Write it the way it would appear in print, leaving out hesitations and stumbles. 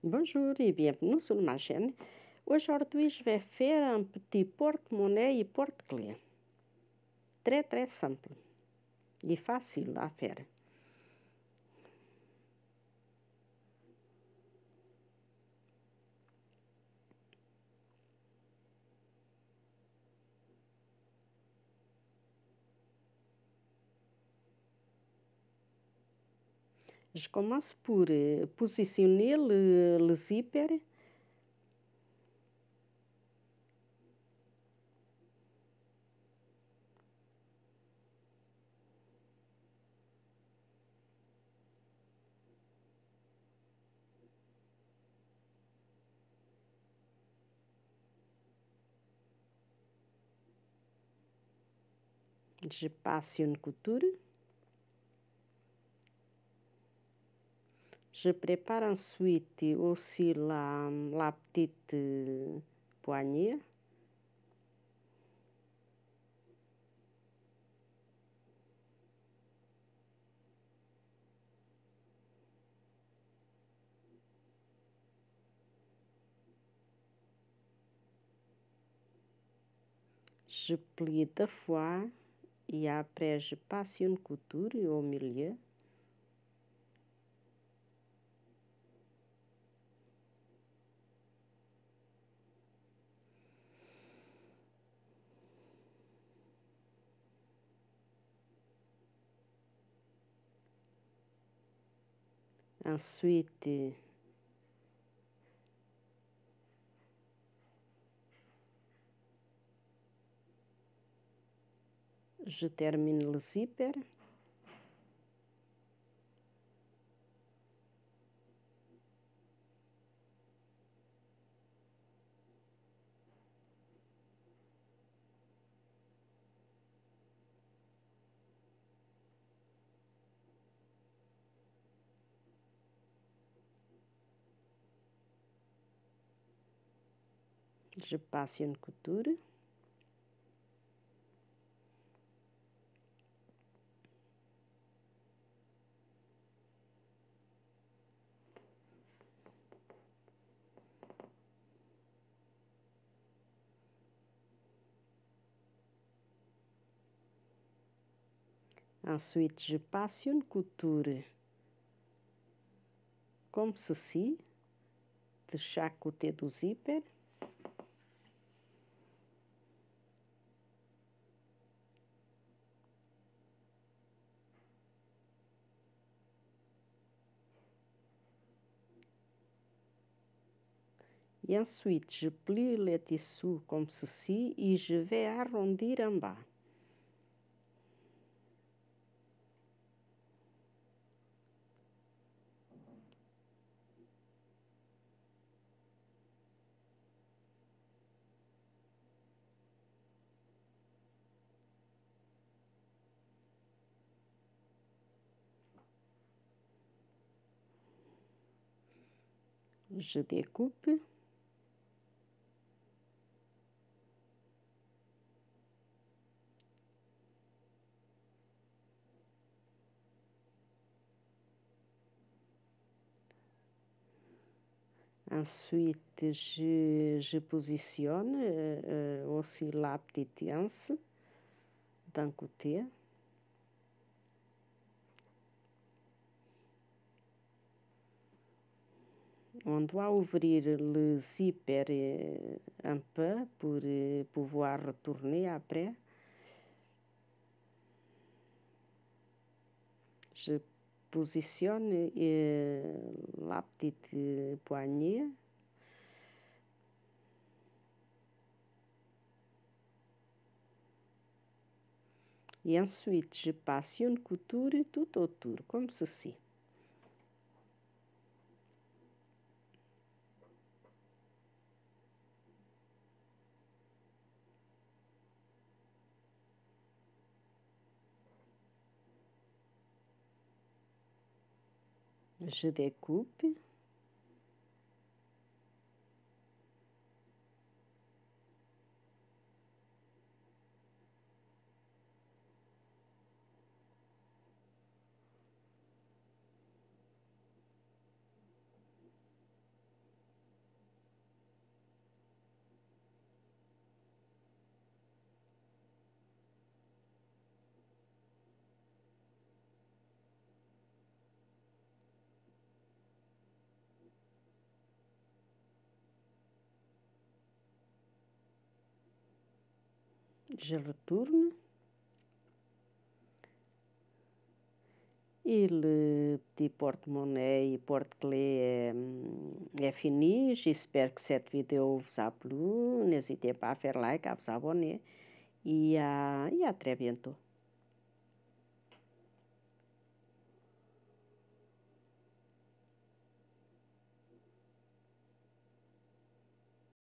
Bonjour et bienvenue sur ma chaîne. Aujourd'hui, je vais faire un petit porte-monnaie et porte-clés. Très simple et facile à faire. Je commence por positionner le zipper. Je passe une couture. Je prépare ensuite aussi la petite poignée. Je plie deux fois et après je passe une couture au milieu. Ensuite, je termine le zipper. Je passe une couture. Ensuite, je passe une couture comme ceci, de chaque côté du zipper. Et ensuite, je plie le tissu comme ceci et je vais arrondir en bas. Je découpe. Ensuite, je positionne aussi la petite anse d'un côté. On doit ouvrir le zipper un peu pour pouvoir retourner après. Je positionne la petite poignée. Et ensuite, je passe une couture tout autour, comme ceci. Je découpe. Je retourne. Et le petit porte-monnaie et porte-clés est fini. J'espère que cette vidéo vous a plu. N'hésitez pas à faire like, à vous abonner. Et à très bientôt.